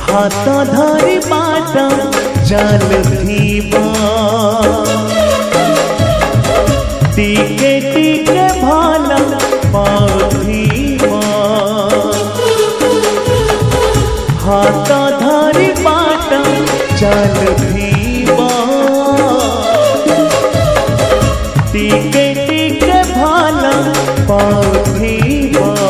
हाथ धरी बाट चलुथिबा टिके टिके भल पाउथिबा हाथ धरी बाट चलुथिबा टिके टिके भल पाउथिबा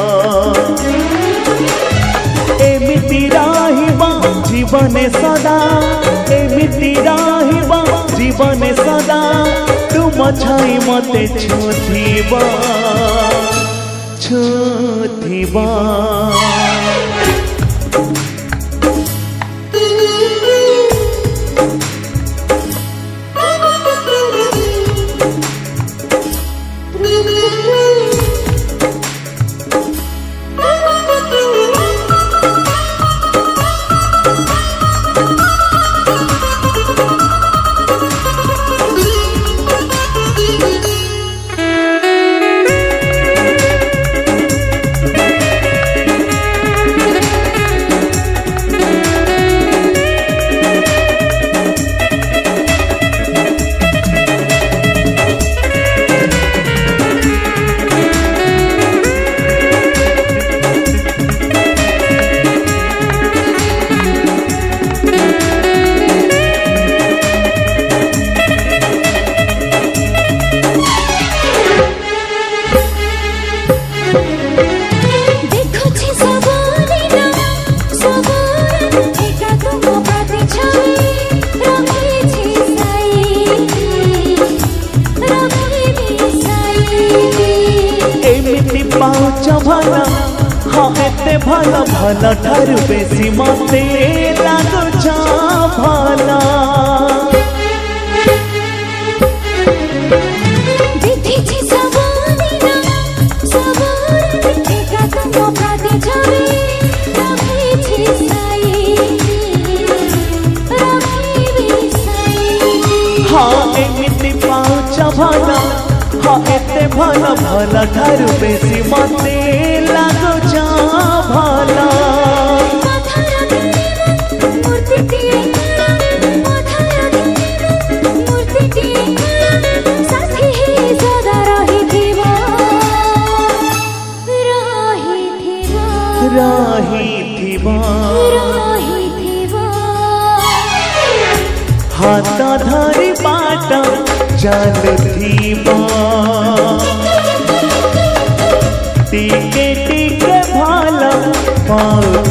एमिति रहिबा जीवने सदा एमिति रहिबा जीवने सदा तुम छाई मते छुथिबा छुथिबा भला हाँ एते भला भला ठारू बेसी मते लागुचा भला देखिछि सबोदिना सबोर एका तुम प्राति छवि रखिछि साई रखिबि साई हाँ एमिति पाउच भला हाँ एते भला भला ठारू बेसी मते लागुचा भला हाथ धरी बाट चलुथिबा टिके टिके भल पाउ